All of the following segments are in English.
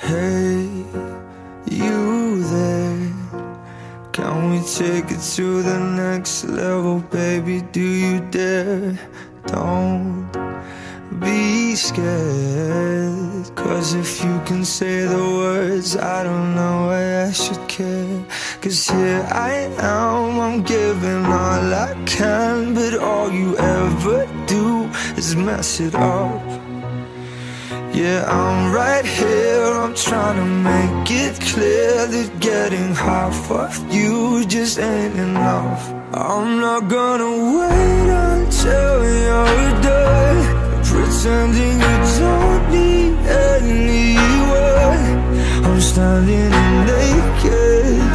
Hey, you there? Can we take it to the next level, baby? Do you dare? Don't be scared, 'cause if you can say the words, I don't know why I should care. 'Cause here I am, I'm giving all I can, but all you ever do is mess it up. Yeah, I'm right here, I'm trying to make it clear that getting half of you just ain't enough. I'm not gonna wait until you're done pretending you don't need anyone. I'm standing naked,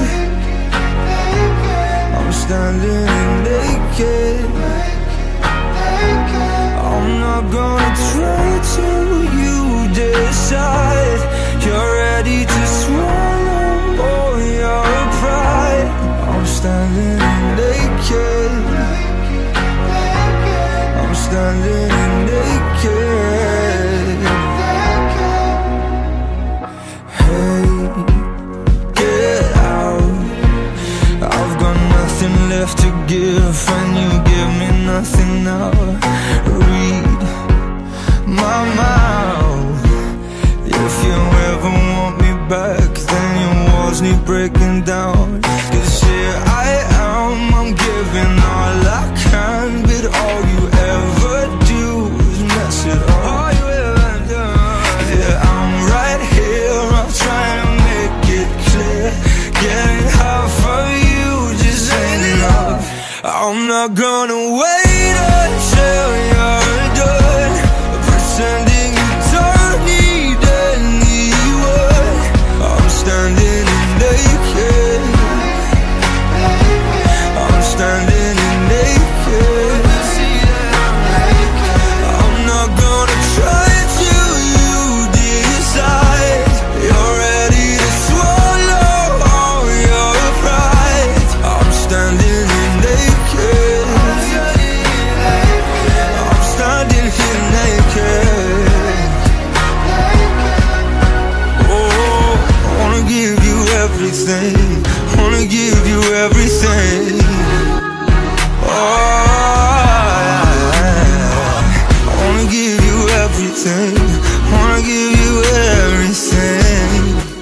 I'm standing naked. I'm not gonna try till you decide you're ready to swallow all your pride. I'm standing naked, I'm standing naked. Hey, get out, I've got nothing left to give, and you give me nothing now. Read my mouth. If you ever want me back, then your walls need breaking down. 'Cause here I am, I'm giving all I can, but all you ever do is mess it up. All you ever do. Yeah, I'm right here, I'm trying to make it clear. Getting half of you just ain't enough. I'm not gonna wait until you're done pretending you don't need anyone. I'm standing naked, I'm standing naked. I'm not gonna try till you decide you're ready to swallow all your pride. I'm standing naked, I'm standing here naked. Oh, I wanna give you everything, wanna give you everything. Oh, I wanna give you everything, wanna give you everything.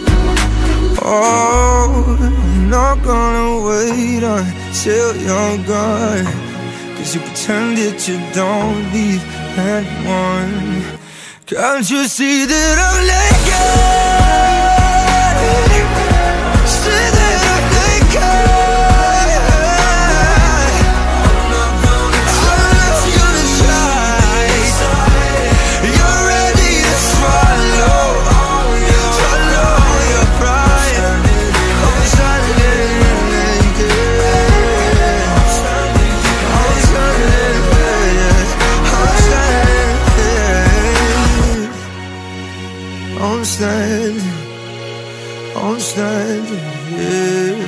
Oh, I'm not gonna wait until you're gone, 'cause you pretend that you don't need anyone. Can't you see that I'm naked? See that I'm naked. I'm not gonna try. You're ready to swallow all your pride. I'm standing naked, I'm standing naked, I'm standing, I'm standing, yeah.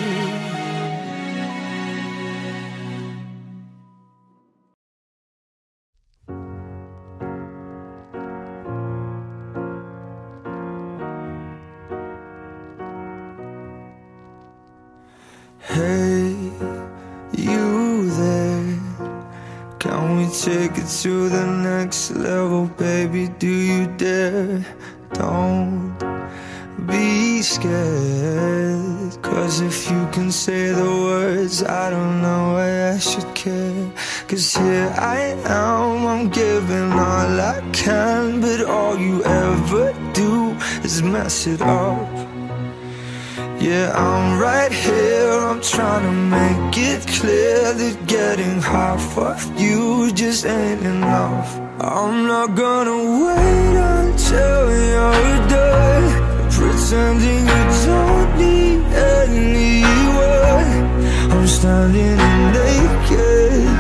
Hey, you there? Can we take it to the next level, baby? Do you dare? Don't be scared, 'cause if you can say the words, I don't know why I should care. 'Cause here I am, I'm giving all I can, but all you ever do is mess it up. Yeah, I'm right here, I'm trying to make it clear that getting half of you just ain't enough. I'm not gonna wait until you're done pretending you don't need anyone. I'm standing naked,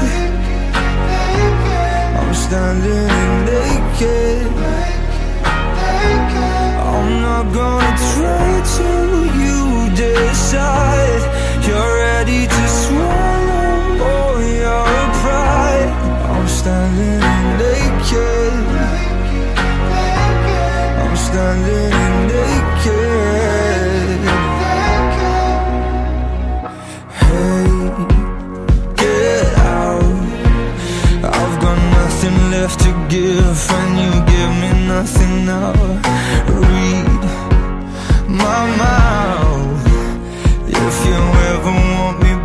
I'm standing naked. I'm not gonna try till you decide you're ready to swallow all your pride. I'm standing naked, I'm standing naked.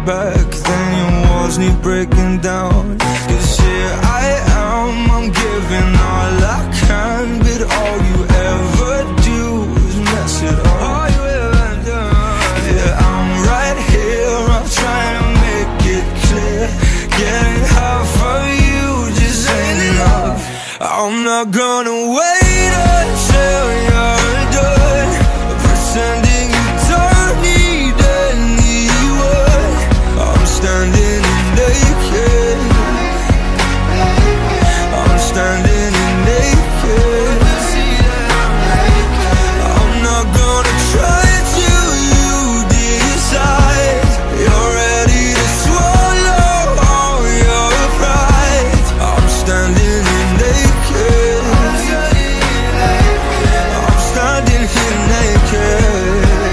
back, then your walls need breaking down. 'Cause here I'm giving all I can, but all you ever do is mess it up. All you ever do. Yeah, I'm right here, I'm trying to make it clear. Getting half of you just ain't enough. I'm not gonna wait until you're done pretending you don't need anyone. I'm standing naked. I'm standing naked. I'm not gonna try till you decide you're ready to swallow all your pride. I'm standing naked. I'm standing here naked.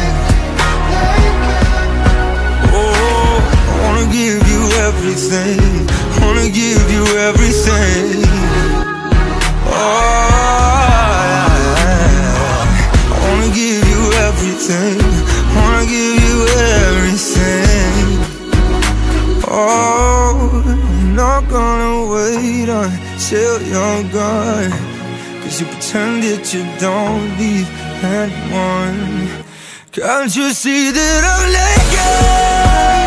Oh, I wanna give you everything. Wanna give you everything. Oh, I wanna give you everything. Wanna give you everything. Oh, I'm not gonna wait until you're gone, 'cause you pretend that you don't need anyone. Can't you see that I'm naked?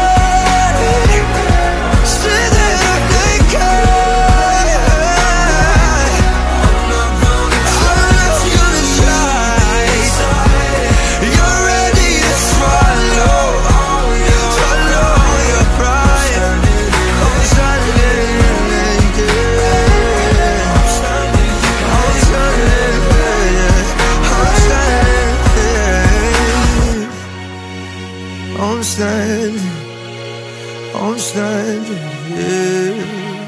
See that I'm naked. I'm not gonna try. You're ready to swallow all your pride. I'm standing naked. I'm standing I'm standing, yeah.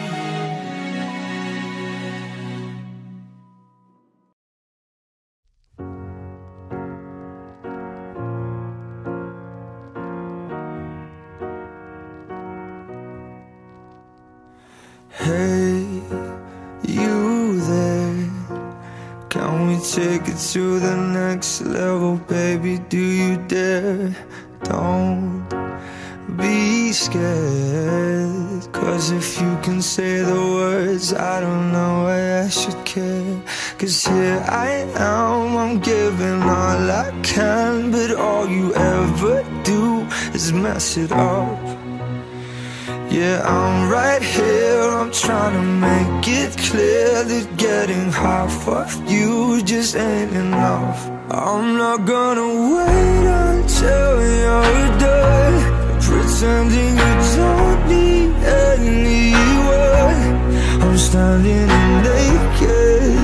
Hey, you there? Can we take it to the next level, baby? Do you dare? Don't be scared, 'cause if you can say the words, I don't know why I should care. 'Cause here I am, I'm giving all I can, but all you ever do is mess it up. Yeah, I'm right here, I'm trying to make it clear that getting half of you just ain't enough. I'm not gonna wait until you're done pretending you don't need anyone. I'm standing naked.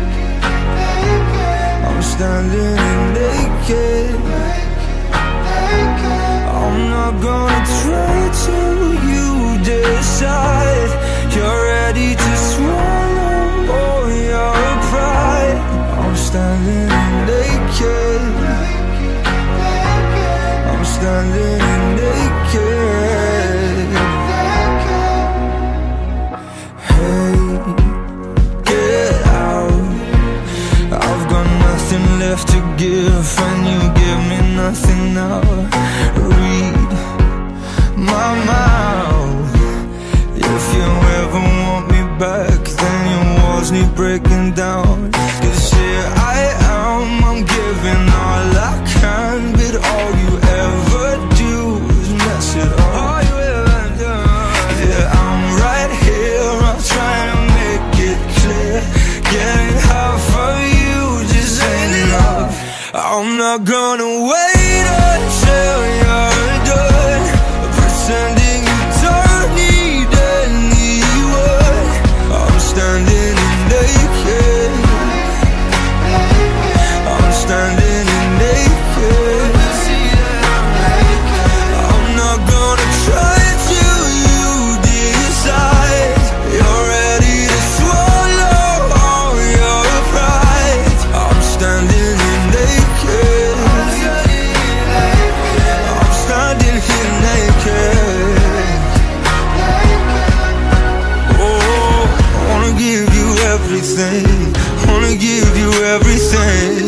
I'm standing naked. I'm not gonna try till you decide you're ready to swallow all your pride. I'm standing naked. I'm standing naked. Hey, get out. I've got nothing left to give, and you give me nothing now. Read my mouth. If you ever want me back, then your walls need breaking down. 'Cause here I'm giving all I can, but all you ever do is mess it up. All you ever do. Yeah, I'm right here, I'm trying to make it clear. Getting half of you just ain't enough. I'm not gonna wait until you're done pretending you don't need anyone. I'm standing naked. I'm standing naked. I'm not gonna try till you decide you're ready to swallow all your pride. I'm standing naked. I'm standing here naked. Oh, I wanna give you everything. Wanna give you everything.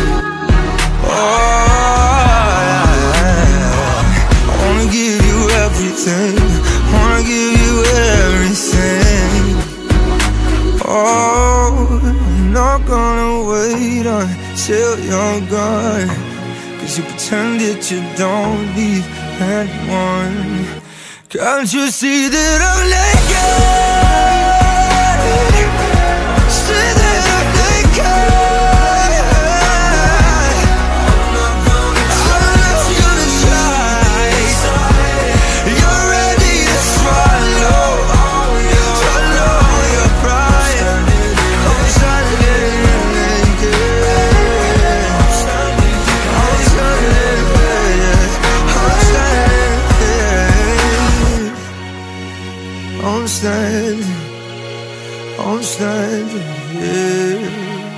Oh, I wanna give you everything. everything, wanna give you everything. Oh, I'm not gonna wait until you're gone, 'cause you pretend that you don't need anyone. Can't you see that I'm naked? See that I'm naked. I'm standing here.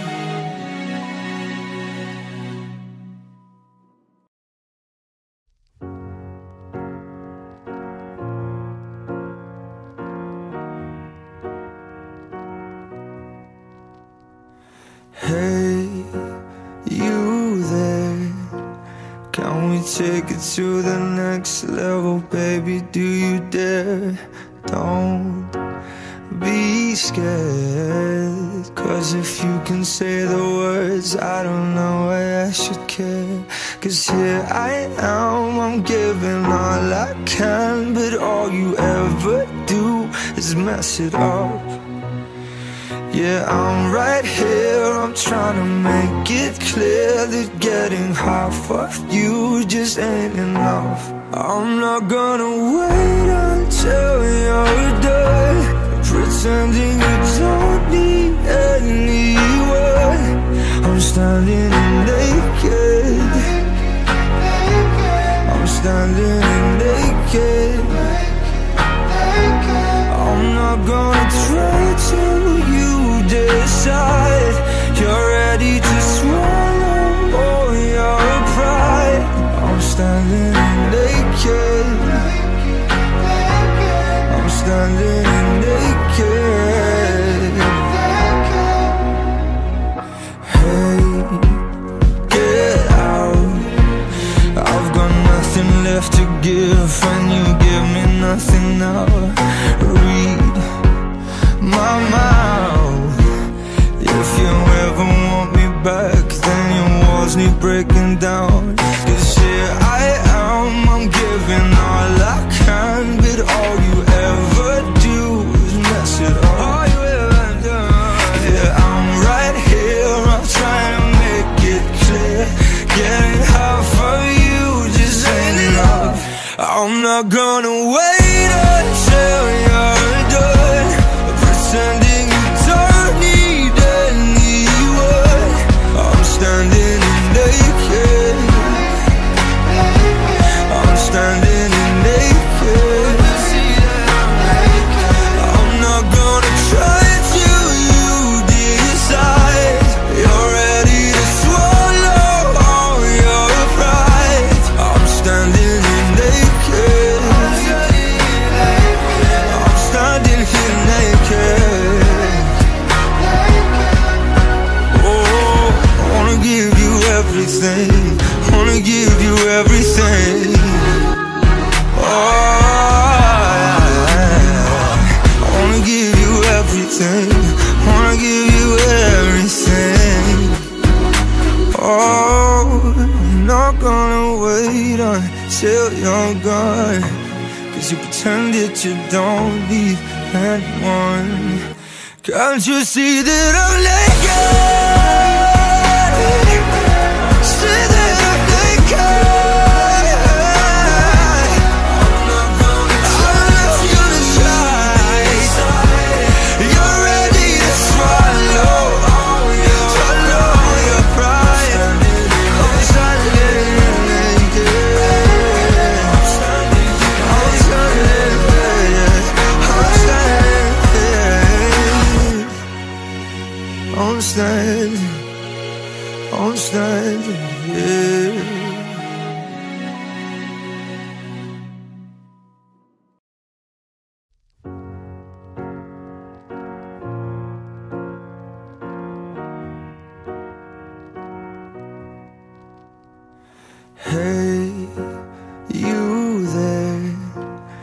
Hey, you there? Can we take it to the next level, baby? Do you dare? Don't be scared, 'cause if you can say the words, I don't know why I should care. 'Cause here I am, I'm giving all I can, but all you ever do is mess it up. Yeah, I'm right here, I'm trying to make it clear that getting half of you just ain't enough. I'm not gonna wait until you're done pretending you don't need anyone. I'm standing naked. I'm standing naked. I'm not gonna try till you decide you're ready to swallow all your pride. I'm standing naked. I'm standing naked. Hey, get out. I've got nothing left to give, and you give me nothing now. Read my mouth. If you ever want me back, then your walls need breaking down. 'Cause here I am, I'm giving all I can, but all you ever do is mess it up. All you ever do. Yeah, I'm right here, I'm trying to make it clear. Getting half of you just ain't enough. I'm not gonna wait until you're done pretending you don't need anyone. I'm standing naked. I'm standing naked. I'm not gonna try till you decide you're ready to swallow all your pride. I'm standing naked. I'm standing here naked. Oh, I wanna give you everything. Wanna give you everything. I wanna give you everything. Wanna give you everything. Oh, I'm not gonna wait until you're gone, 'cause you pretend that you don't need anyone. Can't you see that I'm naked? See that I'm naked. I'm standing here. Hey, you there?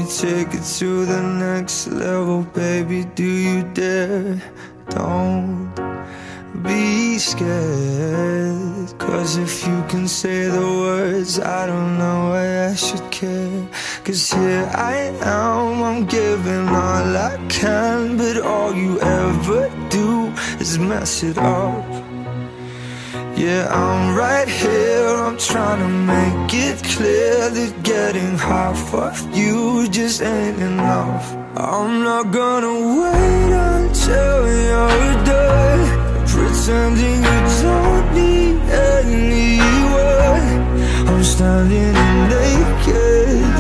take it to the next level, baby? Do you dare? Don't be scared, 'cause if you can say the words, I don't know why I should care. 'Cause here I am, I'm giving all I can, but all you ever do is mess it up. Yeah, I'm right here, I'm trying to make it clear that getting half of you just ain't enough. I'm not gonna wait until you're done pretending you don't need anyone. I'm standing naked,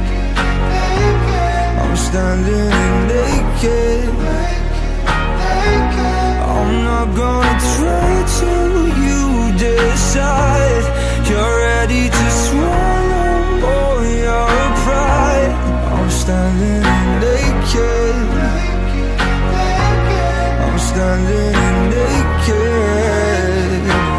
I'm standing naked. I'm not gonna try till you decide you're ready to swallow all your pride. I'm standing naked, I'm standing naked.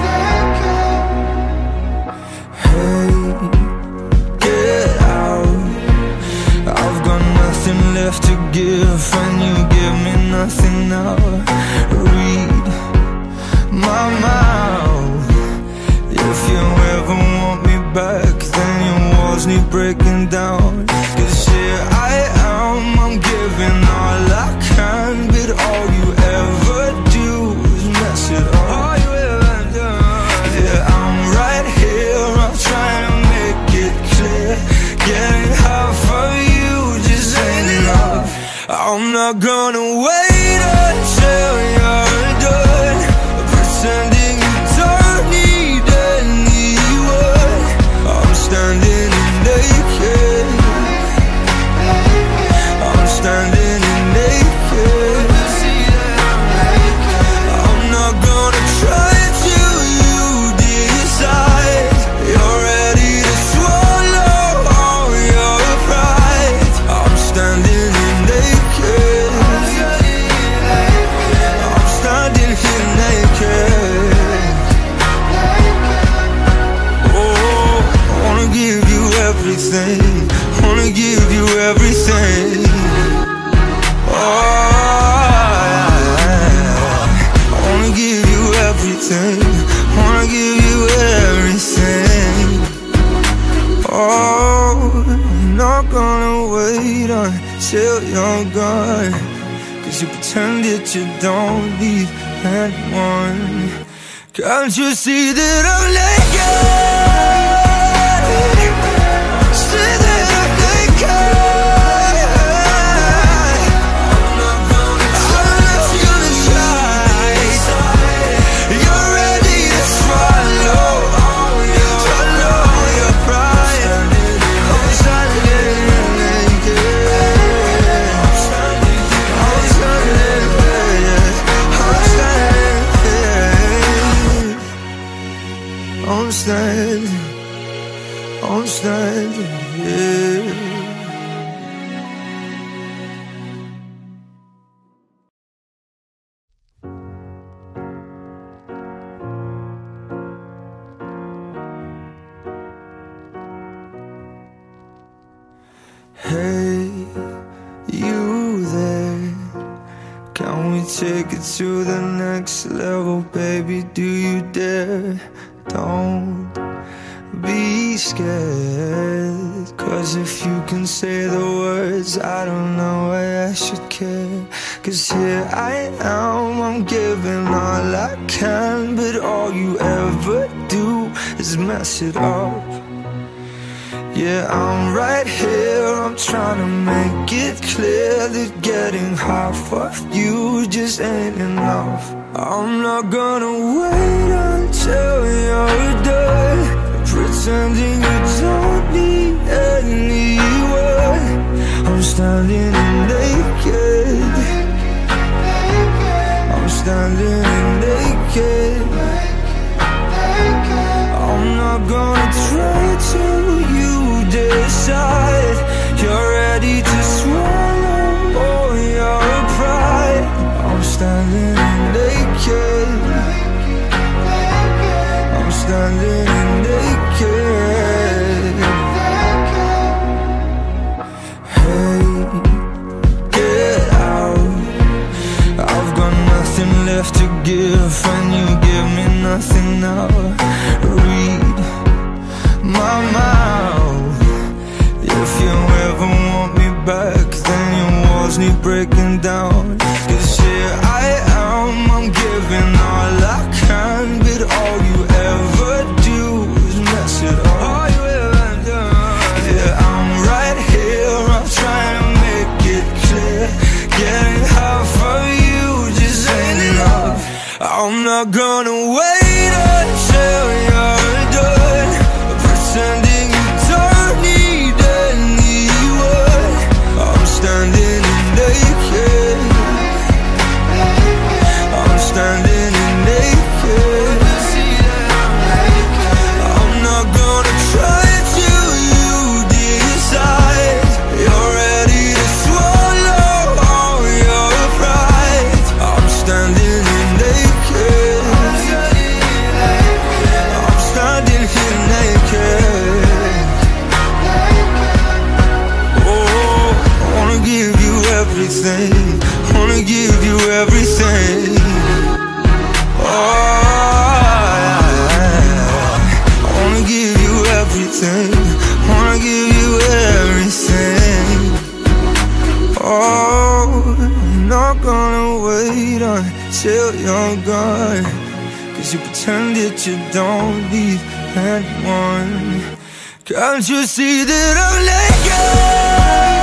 Hey, get out, I've got nothing left to give, and you give me nothing now. Read my mouth. If you ever want me back, then your walls need breaking down. 'Cause here I am, I'm giving all I can, but all you ever do is mess it up. All you ever do. Yeah, I'm right here, I'm trying to make it clear. Getting half of you just ain't enough. I'm not gonna wait until you're done pretending you don't need anyone. I'm standing naked, I'm standing naked. I'm not gonna try till you decide you're ready to swallow all your pride. I'm standing naked, I'm standing here naked. Oh, I wanna give you everything, wanna give you everything. Oh, I wanna give you everything, wanna give you everything. Oh, I'm not gonna wait until you're gone, 'cause you pretend that you don't need anyone. Can't you see that I'm naked? See that I'm naked. I'm not gonna try. You're ready to swallow all your pride. I'm standing naked, I'm standing naked, I'm standing, I'm standing here. Hey, you there? Can we take it to the next level, baby? Do you dare? Don't be scared, 'cause if you can say the words, I don't know why I should care. 'Cause here I am, I'm giving all I can, but all you ever do is mess it up. Yeah, I'm right here, I'm trying to make it clear that getting half of you just ain't enough. I'm not gonna wait until you're done pretending you don't need anyone. I'm standing naked, I'm standing naked. I'm not gonna try till you decide you're ready to swallow all your pride. I'm standing naked, I'm standing naked. Hey, nothing now. Read my mouth. If you ever want me back, then your walls need breaking down. 'Cause here I am, I'm giving all I can, but all you ever do is mess it up. All you ever do. Yeah, I'm right here, I'm trying to make it clear. Getting half of you just ain't enough. I'm not gonna wait until you're done pretending you don't need anyone. I'm standing naked. I'm standing naked. I'm not gonna try till you decide you're ready to swallow all your pride. I'm standing naked. I'm standing here naked. Oh, I wanna give you everything. Wanna give you everything. Oh, I wanna give you everything. Wanna give you everything. Oh, I'm not gonna wait until you're gone, 'cause you pretend that you don't need anyone. Can't you see that I'm naked?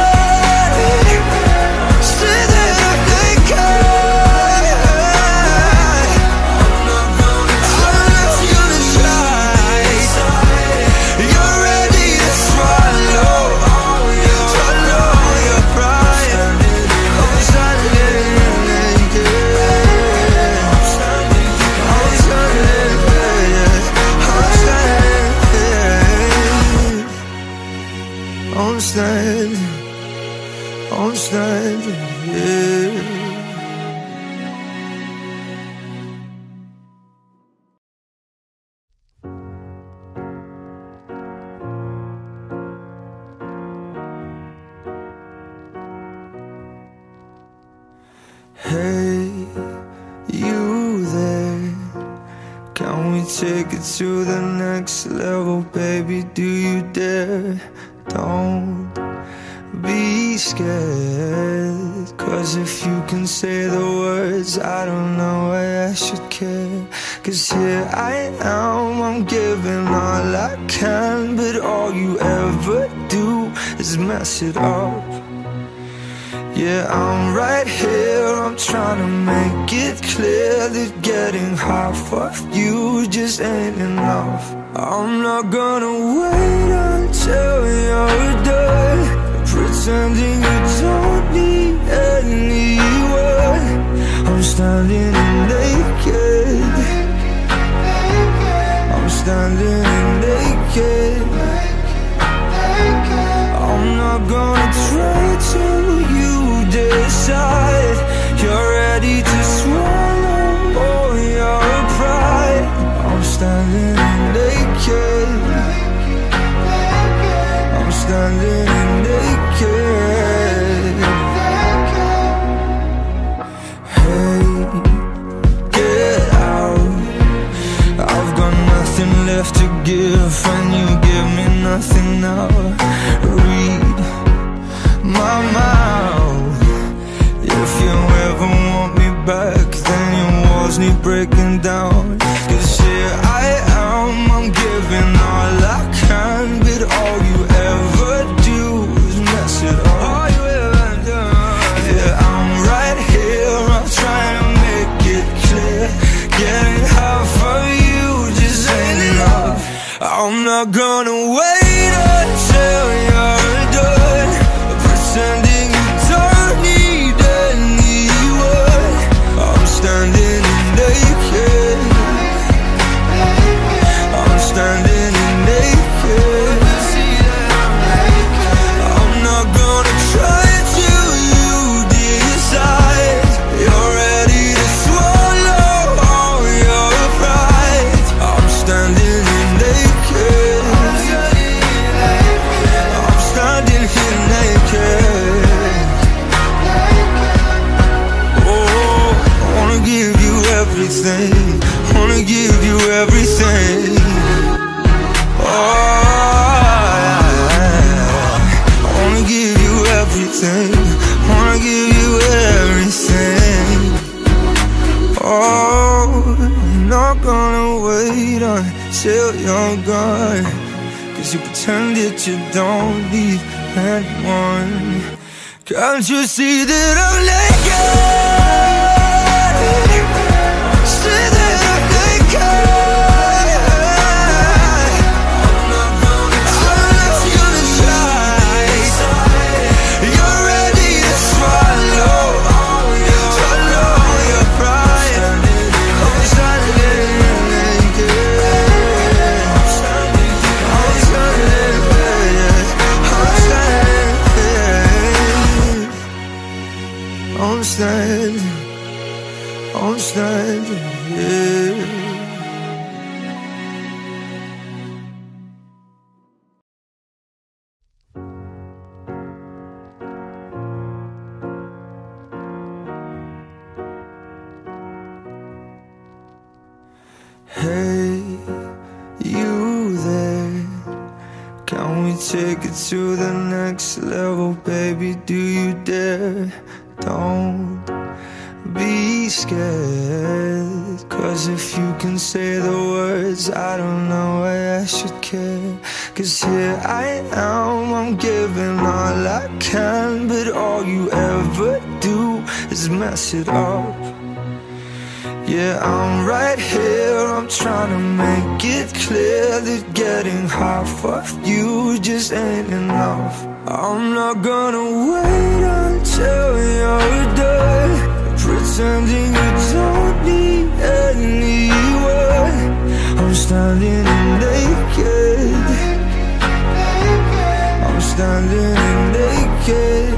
See that I'm naked. I'm not gonna try. You're ready to swallow all your pride. I'm standing naked. I'm standing here. Hey, you there? Can we take it to the next level, baby? Do you dare? Don't be scared, 'cause if you can say the words, I don't know why I should care. 'Cause here I am, I'm giving all I can, but all you ever do is mess it up. Yeah, I'm right here, I'm trying to make it clear that getting half of you just ain't enough. I'm not gonna wait until you're done pretending you don't need anyone. I'm standing naked. I'm standing naked. I'm not gonna try till you decide you're ready to swallow all your pride. I'm standing naked. I'm standing naked. Hey, get out. I've got nothing left to give, and you give me nothing now. Read my mouth. If you ever want me back, then your walls need breaking down. 'Cause here I am, I'm giving all I can, but all you ever do is mess it up. All you ever do. Yeah, I'm right here, I'm trying to make it clear. Getting half of you just ain't enough. I'm not gonna wait until you're done pretending you don't need anyone. I'm standing naked. I'm standing naked. I'm not gonna try till you decide you're ready to swallow all your pride. I'm standing naked. everything, wanna give you everything. Oh, I'm not gonna wait until you're gone, 'cause you pretend that you don't need anyone. Can't you see that I'm naked? See that I'm naked. I'm standing here. Hey, you there? Can we take it to the next level, baby? Do you dare? Don't be scared, 'cause if you can say the words, I don't know why I should care. 'Cause here I am, I'm giving all I can, but all you ever do is mess it up. Yeah, I'm right here, I'm trying to make it clear that getting half of you just ain't enough. I'm not gonna wait until you're done pretending you don't need anyone. I'm standing naked. I'm standing naked.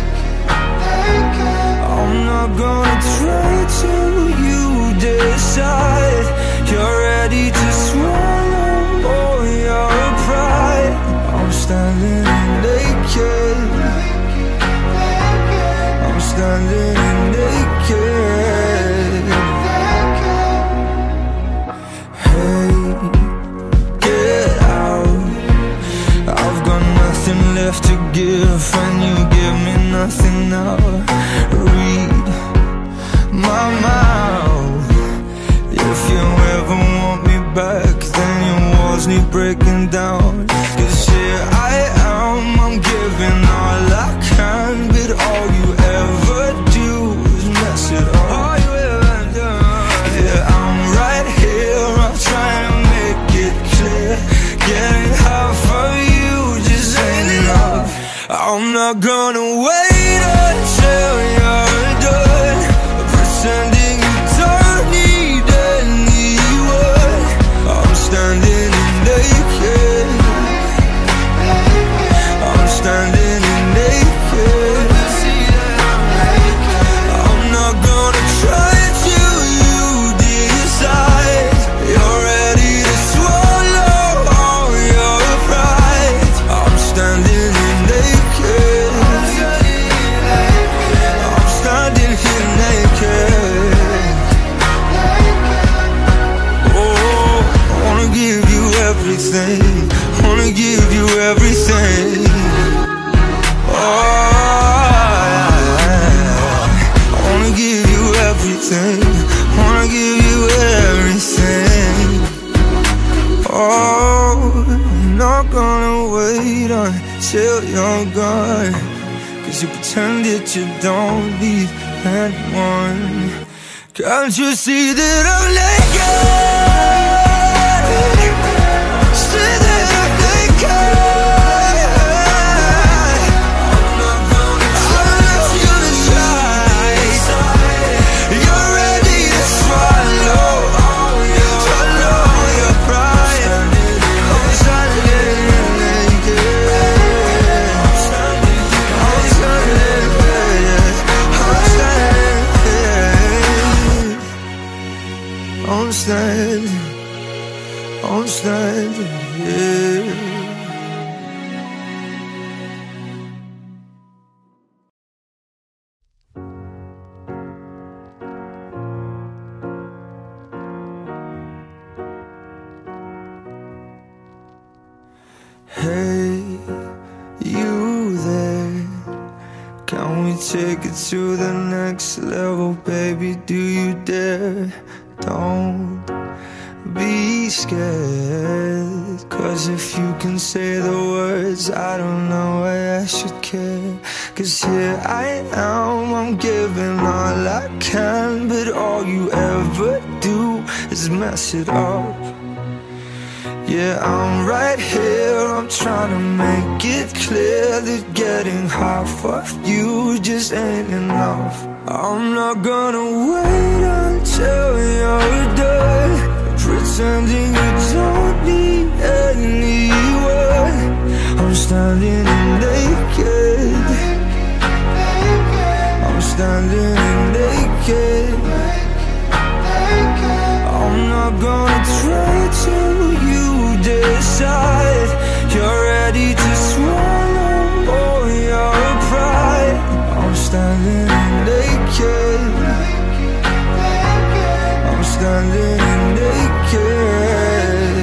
I'm not gonna try till you decide you're ready to swallow all your pride. I'm standing naked. I'm standing naked. Hey, get out. I've got nothing left to give, and you give me nothing now. Read my mouth. If you ever want me back, then your walls need breaking down. 'Cause here I am, I'm giving all I can, but all you ever do is mess it up. All you ever do. Yeah, I'm right here, I'm trying to make it clear. Getting half of you just ain't enough. I'm not gonna wait until you're done pretending you don't need anyone. I'm standing naked. I'm standing naked. I'm not gonna try till you decide you're ready to swallow all your pride. I'm standing naked. I'm standing here naked. Oh, I wanna give you everything. Wanna give you everything. I wanna give you everything. Wanna give you everything. Oh, I'm not gonna wait until you're gone, 'cause you pretend that you don't need anyone. Can't you see that I'm naked? See that I'm naked. I'm standing take it to the next level, baby? Do you dare? Don't be scared, 'cause if you can say the words, I don't know why I should care. 'Cause here I am, I'm giving all I can, but all you ever do is mess it up. Yeah, I'm right here, I'm trying to make it clear that getting half of you just ain't enough. I'm not gonna wait until you're done pretending you don't need anyone. I'm standing naked, I'm standing naked. I'm not gonna try till you decide you're ready to swallow all your pride. I'm standing naked, I'm standing naked.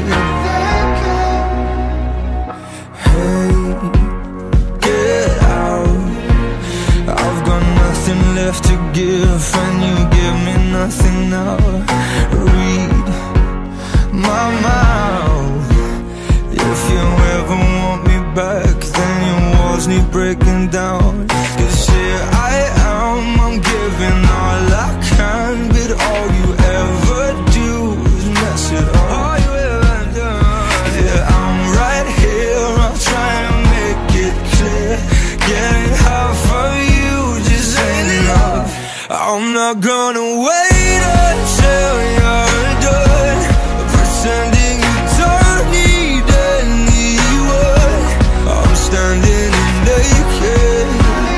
Hey, get out, I've got nothing left to give, and you give me nothing now. Read my mouth. If you ever want me back, then your walls need breaking down. 'Cause here I am, I'm giving all I can, but all you ever do is mess it up. All you ever do. Yeah, I'm right here, I'm trying to make it clear. Getting half of you just ain't enough. I'm not gonna wait until you're done pretending you don't need anyone. I'm standing naked,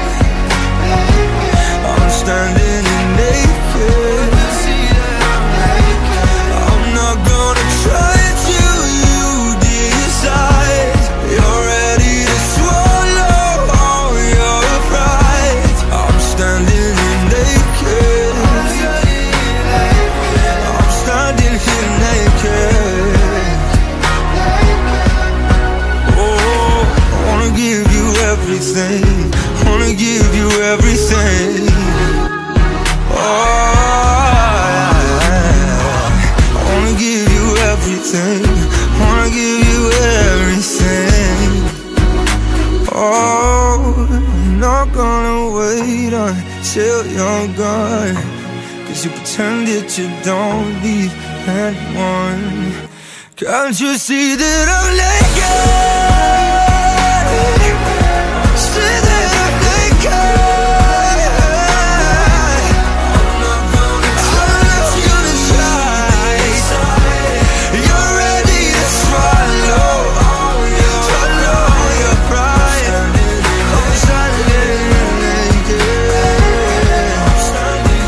I'm standing naked. I'm not gonna try till you decide you're ready to swallow all your pride. I'm standing naked, I'm standing here naked. Oh, I wanna give you everything, wanna give you everything. Oh, I wanna give you everything, wanna give you everything. Oh, I'm not gonna wait until you're gone, 'cause you pretend that you don't need anyone. Can't you see that I'm naked? See that I'm naked. I'm not gonna try. You're ready to swallow all your pride. I'm standing naked, I'm standing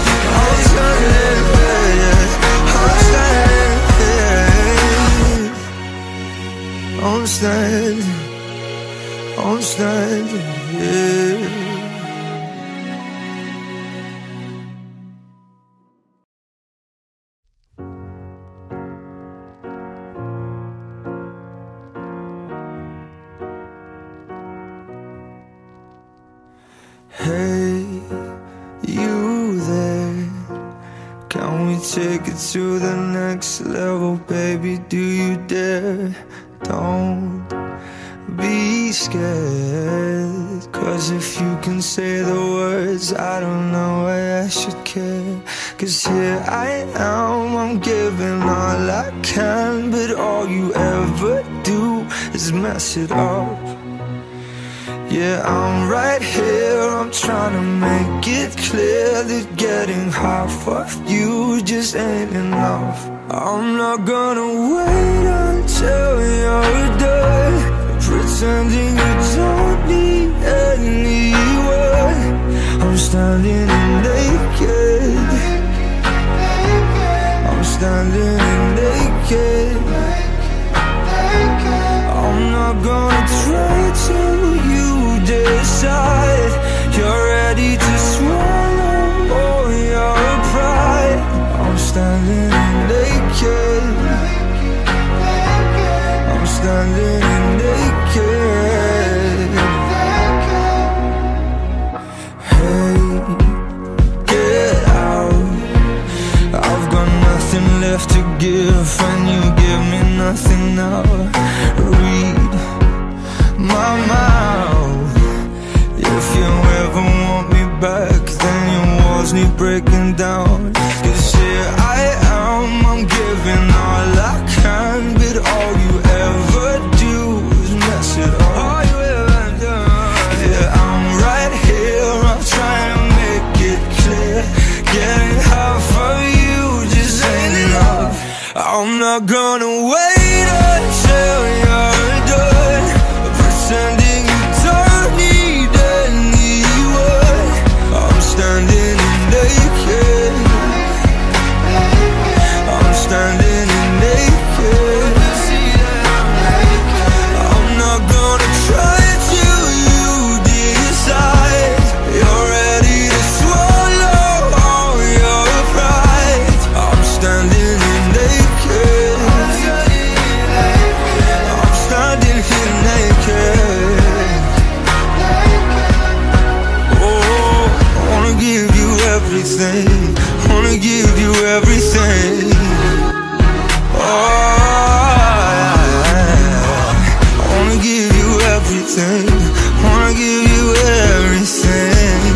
naked, I'm standing, I'm standing, yeah. Hey, you there? Can we take it to the next level, baby? Do you dare? Don't be scared, 'cause if you can say the words, I don't know why I should care. 'Cause here I am, I'm giving all I can, but all you ever do is mess it up. Yeah, I'm right here, I'm trying to make it clear that getting half of you just ain't enough. I'm not gonna wait until you're done pretending you don't need anyone. I'm standing naked, I'm standing naked. I'm not gonna try till you decide you're ready to swallow all your pride. I'm standing naked, I'm standing naked. not gonna wait until you're done pretending you don't need anyone. I'm standing naked. I'm standing naked. I'm not gonna try till you decide you're ready to swallow all your pride. I'm standing naked. I'm standing here naked. Oh, I wanna give you everything. Wanna give you everything. I wanna give you everything. Wanna give you everything.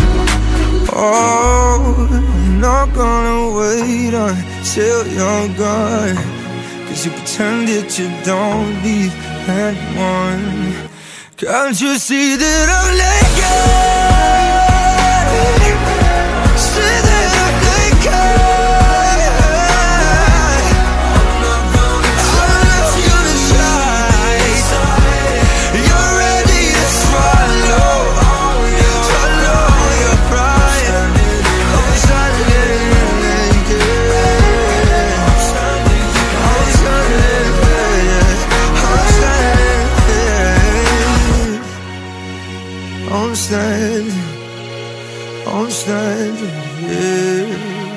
Oh, I'm not gonna wait until you're gone, 'cause you pretended you don't need anyone. Can't you see that I'm naked? See that I'm naked. I'm standing here.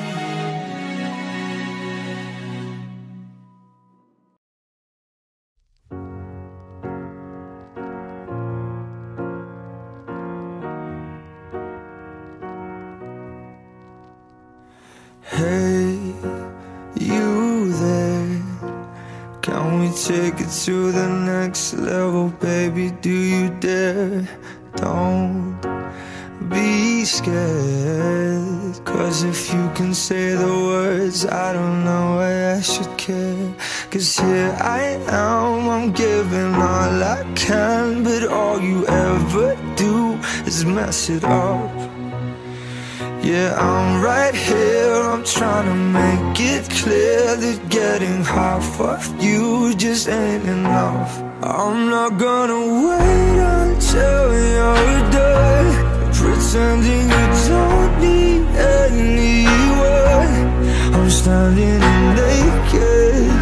Hey, you there? Can we take it to the next level, baby? Do you dare? Don't be scared, 'cause if you can say the words, I don't know why I should care. 'Cause here I am, I'm giving all I can, but all you ever do is mess it up. Yeah, I'm right here, I'm trying to make it clear that getting half of you just ain't enough. I'm not gonna wait until you're done pretending you don't need anyone. I'm standing naked.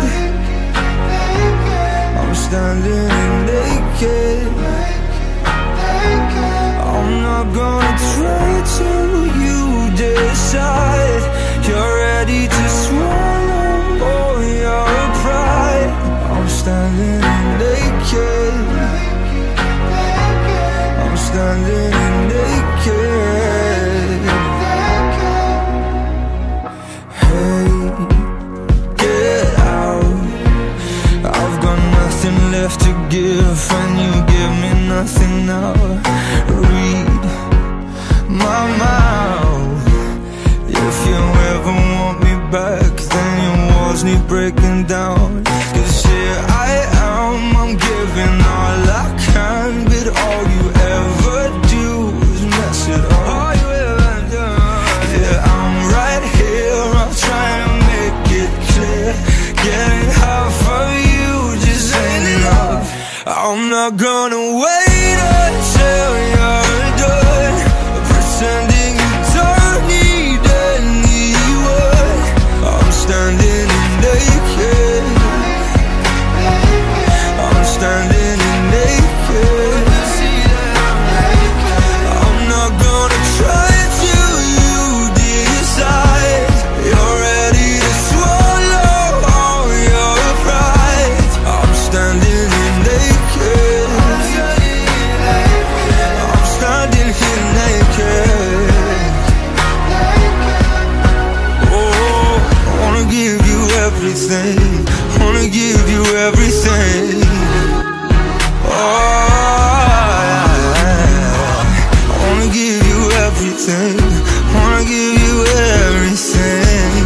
I'm standing naked. I'm not gonna try till you decide you're ready to swallow all your pride. I'm standing naked. I'm standing naked. Hey, get out. I've got nothing left to give, and you give me nothing now. Read my mouth. If you ever want me back, then your walls need breaking down. 'Cause here I am, I'm giving all I can, but all you ever do is mess it up. All you ever do. Yeah, I'm right here, I'm trying to make it clear. Getting half of you just ain't enough. I'm not gonna wait until you're done pretending you don't need anyone. I'm standing naked. I'm standing naked. I'm not gonna try till you decide you're ready to swallow all your pride. I'm standing naked. I'm standing here naked. Oh, I wanna give you everything. Wanna give you everything. I wanna give you everything. Wanna give you everything.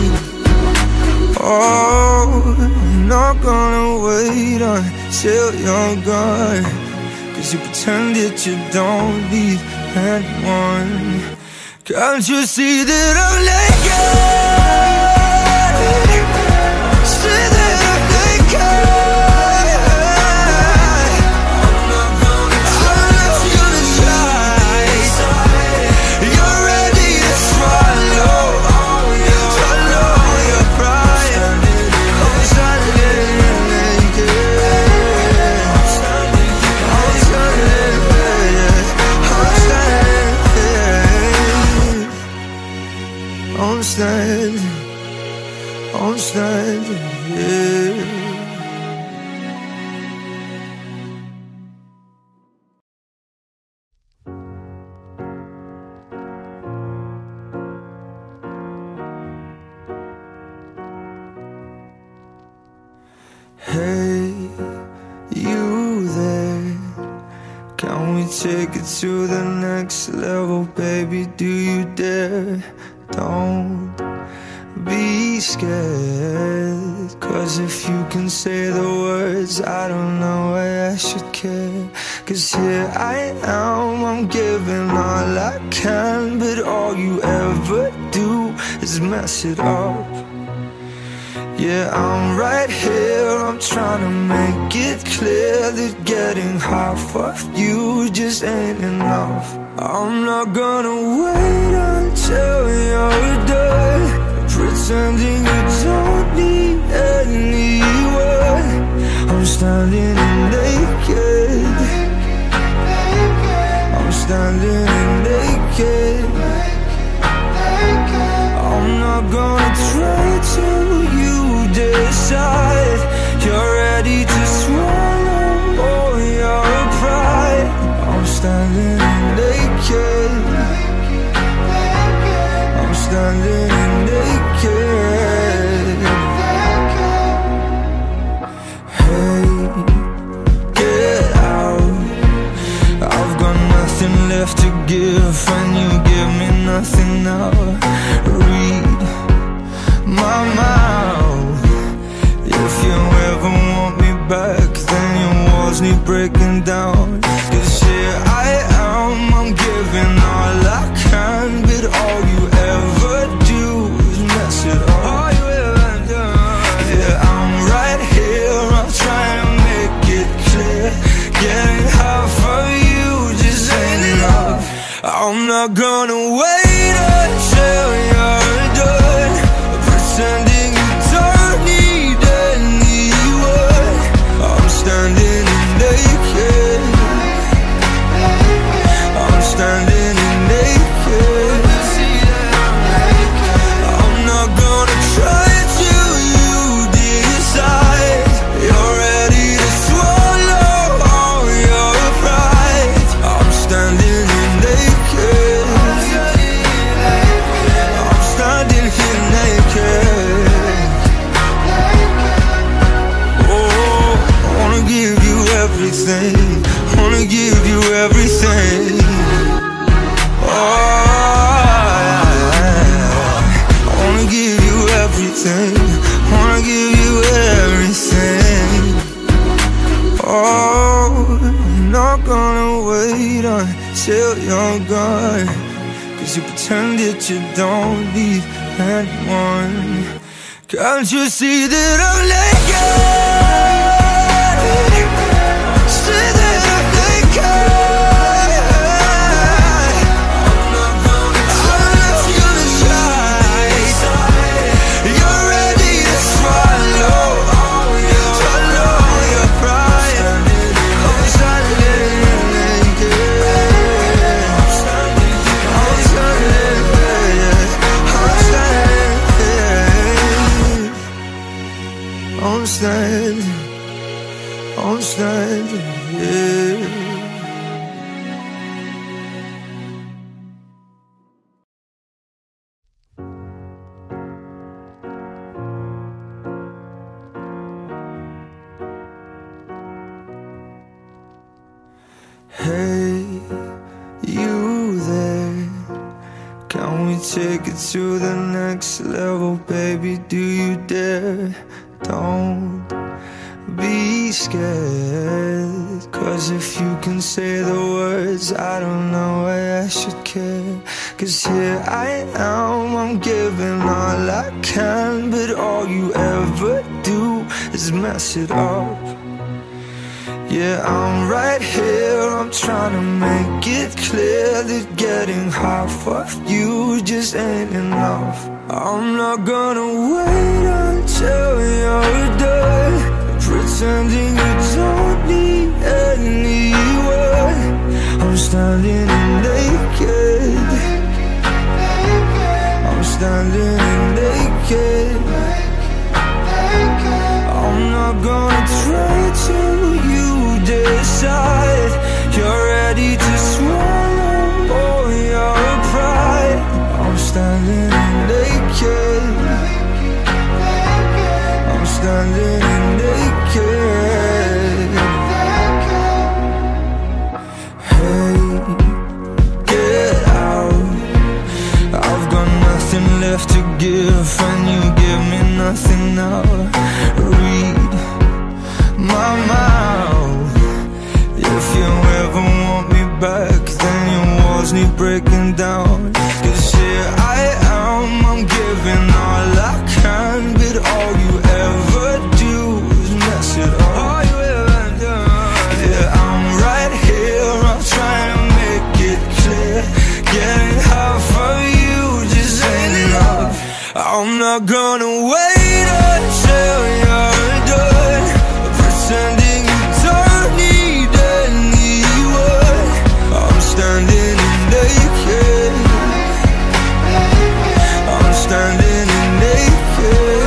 Oh, I'm not gonna wait until you're gone, 'cause you pretended you don't need anyone. Can't you see that I'm naked? See that I'm standing here. Hey, you there? Can we take it to the next level, baby? Do you dare? Don't be scared, 'cause if you can say the words, I don't know why I should care. 'Cause here I am, I'm giving all I can, but all you ever do is mess it up. Yeah, I'm right here, I'm trying to make it clear that getting half of you just ain't enough. I'm not gonna wait until you're done pretending you don't need anyone. I'm standing naked, I'm standing naked. I'm not gonna try till you decide you're ready to swallow all your pride. I'm standing naked, I'm standing naked. Hey, get out, I've got nothing left to give, and you give me nothing now. Read my mouth. If you ever want me back, then your walls need breaking down. 'Cause here I am, I'm giving all I can, but all you ever do is mess it up. All you ever do. Yeah, I'm right here, I'm trying to make it clear. Getting half of you just ain't enough. I'm not gonna wait until you're done pretending you don't need anyone. I'm standing naked, I'm standing naked. I'm not gonna try till you decide you're ready to swallow all your pride. I'm standing naked, I'm standing here naked. Oh, I wanna give you everything, I wanna give you everything. Oh, I wanna give you everything, I wanna give you everything. Oh, I'm not gonna wait until you're gone, 'cause you pretend that you don't need anyone. Can't you see that I'm naked? See that I'm naked. I'm not gonna try. You're ready to swallow all your pride. I'm standing naked, I'm standing I'm standing here. Hey, you there? Can we take it to the next level, baby? Do you dare? Don't be scared, 'cause if you can say the words, I don't know why I should care. 'Cause here I am, I'm giving all I can, but all you ever do is mess it up. Yeah, I'm right here, I'm trying to make it clear that getting half of you just ain't enough. I'm not gonna wait until you're done pretending you don't need anyone. I'm standing naked, I'm standing standing naked. I'm standing naked. Hey, get out. I've got nothing left to give, and you give me nothing now. Read my mouth. If you ever want me back, then your walls need breaking down. 'Cause here I am, I'm giving all I can, but all you ever do is mess it up. All you ever do. Yeah, I'm right here, I'm trying to make it clear. Getting half of you just ain't enough. I'm not gonna wait until you're done pretending you don't need anyone. I'm standing naked. I'm standing naked.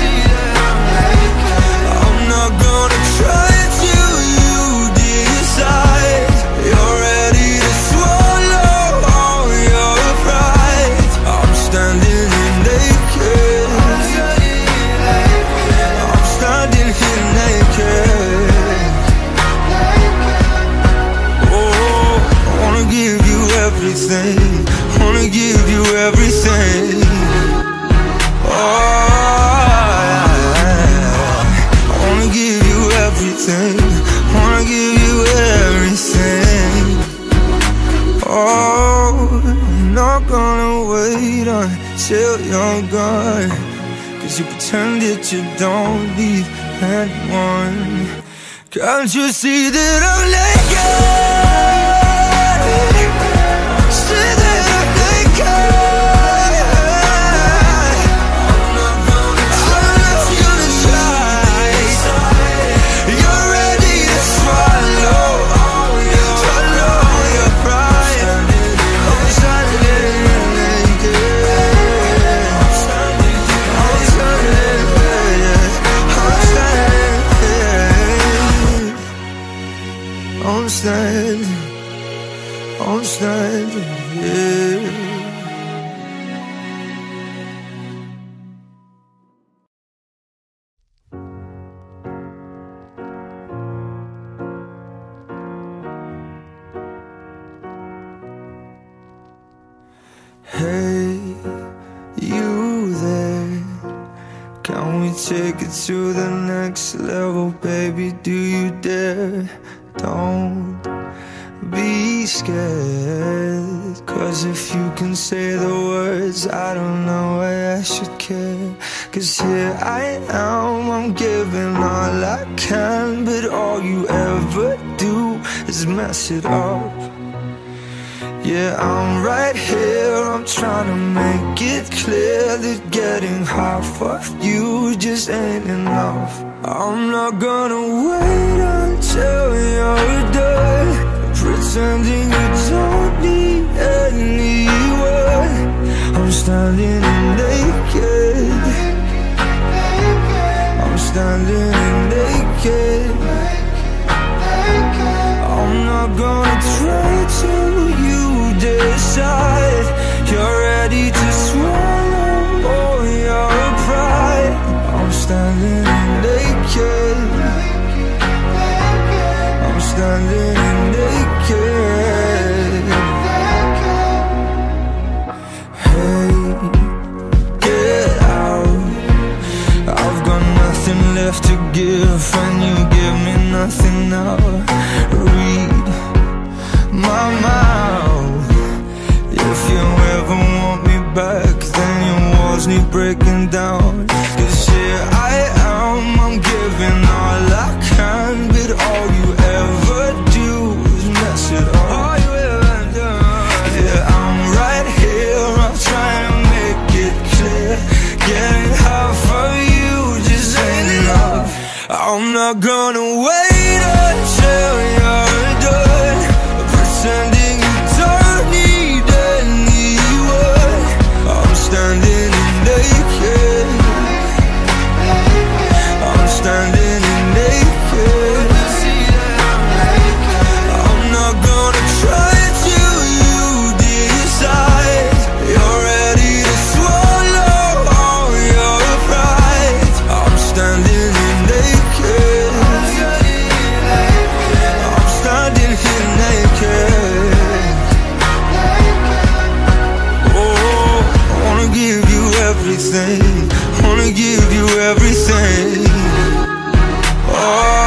I'm not gonna try till you decide you're ready to swallow all your pride. I'm standing naked. I'm standing here naked. Oh, I wanna give you everything. Wanna give you everything. Oh, I wanna give you everything. Wanna give you everything. Oh, I'm not gonna wait until you're gone, 'cause you pretend that you don't need anyone. Can't you see that I'm naked? See that I'm naked. I'm not gonna try. You're ready to swallow all your pride. I'm standing naked. I'm standing here. Hey, you there? Can we take it to the next level, baby? Do you dare? Don't be scared, 'cause if you can say the words, I don't know why I should care. 'Cause here I am, I'm giving all I can, but all you ever do is mess it up. Yeah, I'm right here, I'm trying to make it clear that getting half of you just ain't enough. I'm not gonna wait until you're done pretending you don't need anyone. I'm standing naked. I'm standing naked. I'm not gonna try till you decide you're ready to swallow all your pride. I'm standing naked. I'm standing naked. Hey, get out. I've got nothing left to give, and you give me nothing now. Read my mouth. If you ever want me back, then your walls need breaking down. 'Cause here I am, I'm giving all I can, but all you ever do is mess it up. All you ever do. Yeah, I'm right here, I'm trying to make it clear. Getting half of you just ain't enough. I'm not gonna wait until you're done pretending you don't need anyone. I'm standing naked. I'm standing naked. I'm not gonna try till you decide you're ready everything, wanna give you everything. Oh,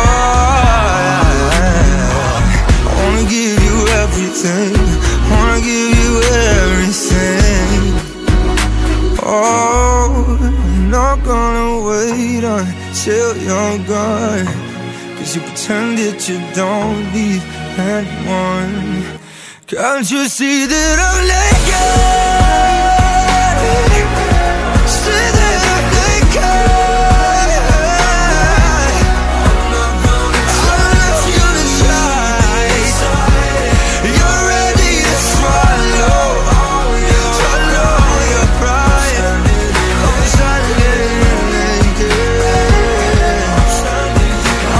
I wanna give you everything, wanna give you everything. Oh, I'm not gonna wait until you're gone, 'cause you pretend that you don't need anyone. Can't you see that I'm naked? See that I'm naked. I'm not gonna try. You're ready to swallow your pride. I'm standing naked. I'm standing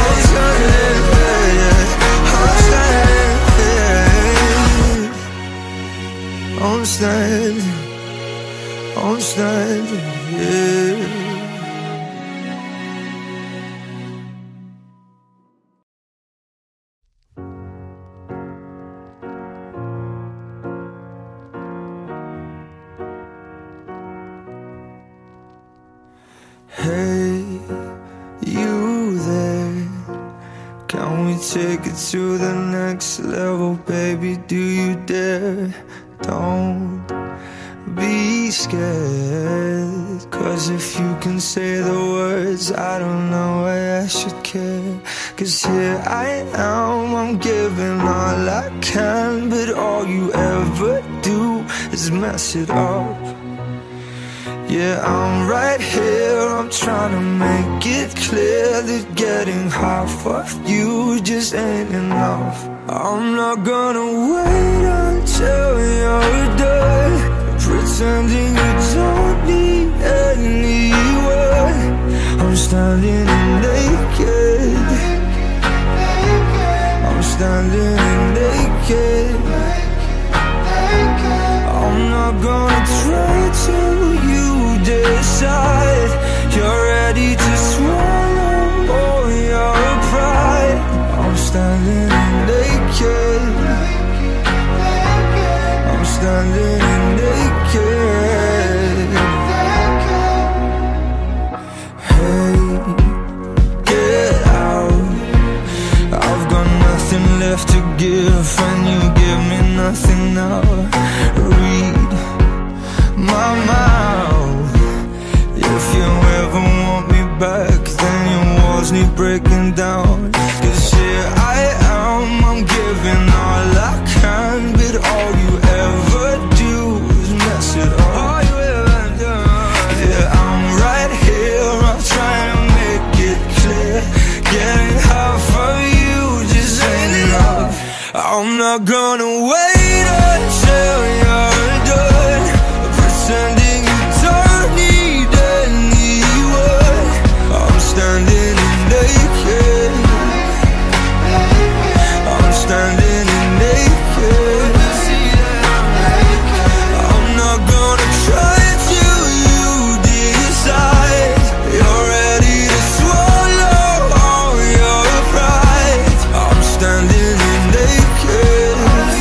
I'm standing, yeah. Hey, you there? Can we take it to the next level, baby? Do you dare? Don't be scared, 'cause if you can say the words, I don't know why I should care. 'Cause here I am, I'm giving all I can, but all you ever do is mess it up. Yeah, I'm right here, I'm trying to make it clear that getting half of you just ain't enough. I'm not gonna wait until you're done pretending you don't need anyone. I'm standing naked. I'm standing naked. I'm not gonna try till you decide you're ready to swallow all your pride. I'm standing naked. I'm standing naked. Hey, get out. I've got nothing left to give, and you give me nothing now. Read my mouth. If you ever want me back, then your walls need breaking down. 'Cause here I am, I'm giving all I can, but all you ever do is mess it up. All you ever do. Yeah, I'm right here, I'm trying to make it clear. Getting half of you just ain't enough. I'm not gonna wait until you're done pretending you don't need anyone. I'm standing naked. I'm standing naked. I'm not gonna try till you decide you're ready to swallow all your pride. I'm standing naked.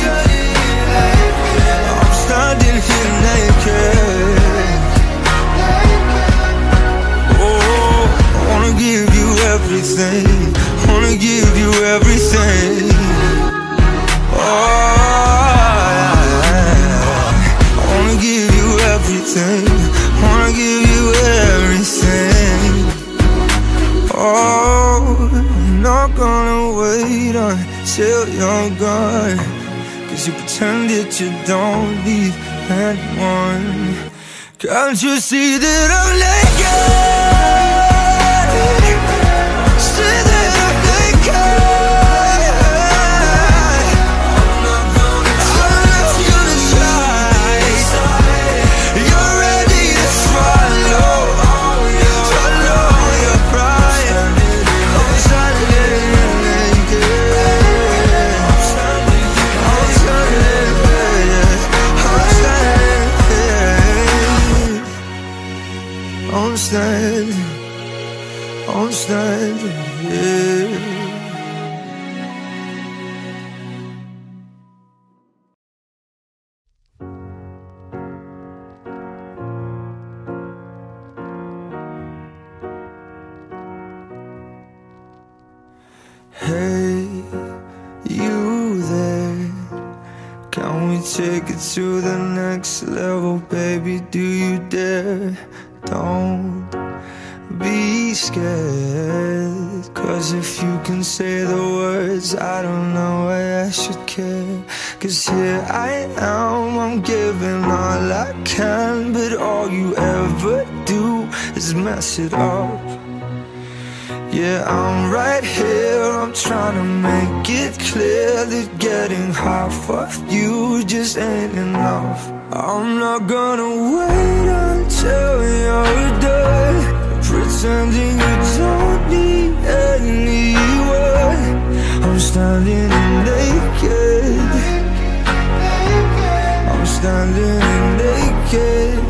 I'm standing here naked. Oh, I wanna give you everything, wanna give you everything. Oh, I wanna give you everything, wanna give you everything. Oh, I'm not gonna wait until you're gone, 'cause you pretend that you don't need anyone. Can't you see that I'm naked? See that I'm naked. I'm not gonna try. You're ready to swallow your pride. I'm standing naked. I'm standing I'm standing, yeah. take it to the next level, baby, do you dare? Don't be scared, 'cause if you can say the words, I don't know why I should care. 'Cause here I am, I'm giving all I can, but all you ever do is mess it up. Yeah, I'm right here, I'm trying to make it clear that getting half of you just ain't enough. I'm not gonna wait until you're done pretending you don't need anyone. I'm standing naked, I'm standing naked.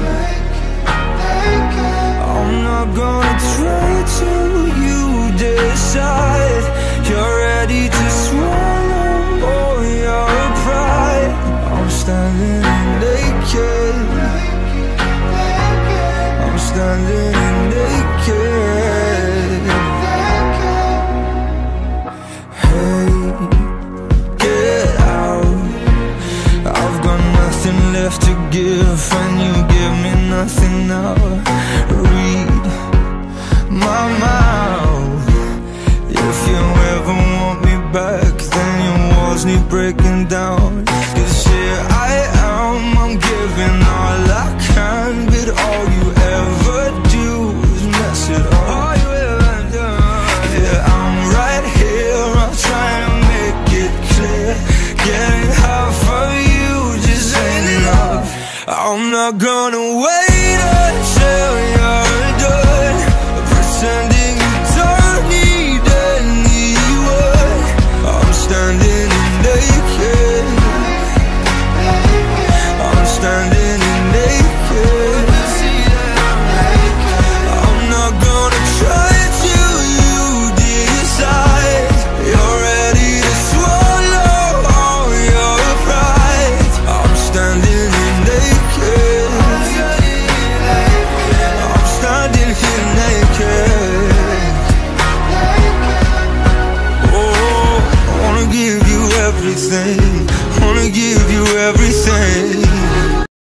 I'm not gonna try till you decide you're ready to swallow all your pride. I'm standing naked, I'm standing naked. Hey, get out, I've got nothing left to give, and you give me nothing now. Read my mouth. If you ever want me back, then your walls need breaking down. 'Cause here I am, I'm giving all I can, but all you ever do is mess it up. All you ever do. Yeah, I'm right here, I'm trying to make it clear. Getting half of you just ain't enough. I'm not gonna wait